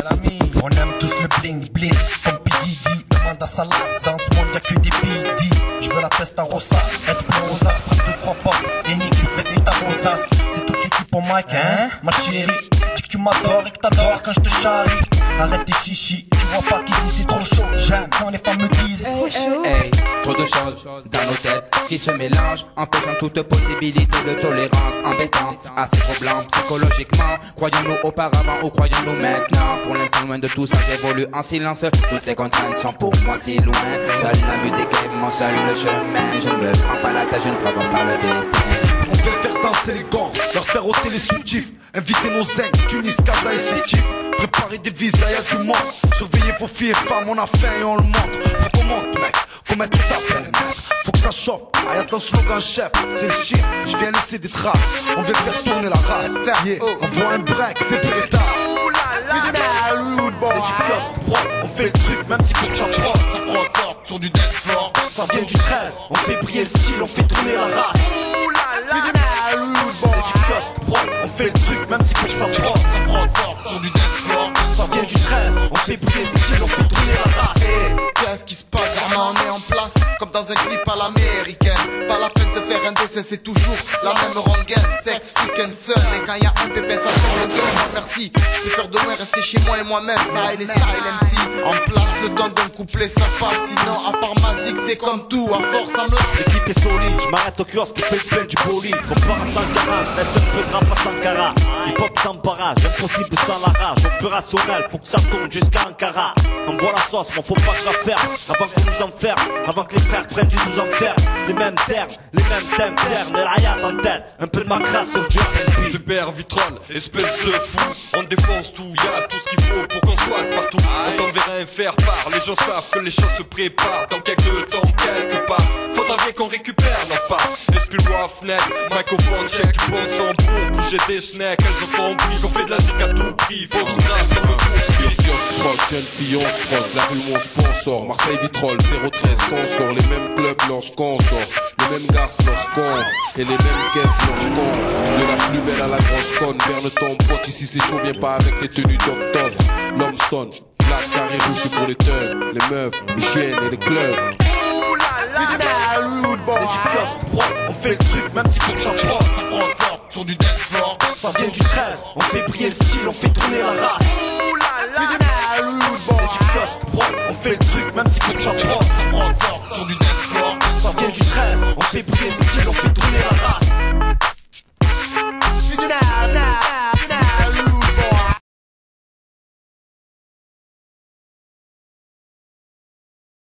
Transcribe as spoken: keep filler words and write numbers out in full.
On aime tous le bling bling, comme P D D, demande à Salas. Dans ce monde y'a que des P D. Je veux la Testarossa, être plein aux as, frappe de trois potes, et nique, et ta rosace. C'est toute l'équipe au mic, hein, ma chérie. Dis que tu m'adores et que t'adores quand je te charrie. Arrête tes chichis, tu vois pas qu'ici c'est trop chaud. J'aime quand les femmes me disent trop chaud. Hey, trop de choses dans nos têtes qui se mélangent, empêchant toute possibilité de tolérance embêtante, assez troublant psychologiquement. Croyons-nous auparavant ou croyons-nous maintenant? Pour l'instant loin de tout ça j'évolue en silence. Toutes ces contraintes sont pour moi si loin. Seule la musique est mon seul chemin. Je ne me prends pas la tête, je ne provoque pas le destin. On vient faire danser les gangs, leur faire ôter les soutifs. Inviter nos zincs, Tunis, Casa et Sétif. Préparer des visas, y'a du monde. Surveillez vos filles et femmes, on a faim et on le montre. Faut qu'on monte, mec, qu'on mette tout à peine, mec. Faut que ça chauffe, ah, y'a ton slogan chef, c'est le shit, je viens laisser des traces. On vient faire tourner la race, yeah. On voit un break, c'est Beretta. C'est du kiosque, bro, on fait le truc, même si faut que ça frotte. Ça frotte fort, sur du dance floor. Ça vient du treize, on fait briller le style, on fait tourner la race. C'est du kiosque, bro, on fait le truc, même si faut que ça frotte. Ça frotte fort, sur du dance floor. Ça vient du treize, on fait briller le style, on fait tourner la race. Hey, qu'est-ce qui se passe? Vraiment on est en place, comme dans un clip à l'américaine. Pas la peine de faire un dessin, c'est toujours la même rengaine. Sex, freak and sun, et quand y'a un pépé ça sort le game. Oh, merci, je préfère demain rester chez moi et moi-même. Ça et les style M C, en place le temps d'un couplet ça passe. Sinon à part Mazik c'est comme tout, à force ça me lâche. L'équipe est solide, je m'arrête au kiosque, fait le plein du bolide. Compare à Sankara, laisse un peu de rap à Sankara. Hip hop sans barrage, impossible sans la rage. Opérationnel, faut que ça tourne jusqu'à Ankara. Envoie la sauce, m'en faut pas que je la ferme. Avant qu'on nous enferme, avant que les frères prennent du nous enferme. Les mêmes termes, les mêmes thèmes, termes, les rayades en tête. Un peu de ma crasse sur du R and B. Super Vitrol, espèce de fou. On défonce tout, y'a tout ce qu'il faut pour qu'on soit partout. On t'enverra un faire part, les gens savent que les choses se préparent. Dans quelques temps, quelque part, faudra bien qu'on récupère notre part. Esprit roi, fenêtre, microphone, check du bon son pour bouger des schnecks. Elles ont compris qu'on fait de la zik à tout prix. Faut que je grâce, ça me poursuit. Kiosque, prod, jeune fille, on se frotte. La rue où on sponsor. Marseille Vitrol, zéro treize, qu'on sort. Les mêmes clubs lorsqu'on sort. Les mêmes garces lorsqu'on. Et les mêmes caisses lorsqu'on. De la plus belle à la grosse conne. Berne ton pote, ici c'est chaud, viens pas avec tes tenues d'octobre. L'homme stone, black, carré rouge, c'est pour les thugs. Les meufs, les chiennes et les clubs. C'est du kiosque, bro, on fait le truc, même si faut que ça frotte. Ça frotte fort, sur du dance floor. Ça vient du treize, on fait briller le style, on fait tourner la race. C'est du kiosque, bro, on fait le truc, même si faut que ça frotte. Ça frotte fort, sur du dance floor. Ça vient du treize, on fait briller le style, on fait tourner la race.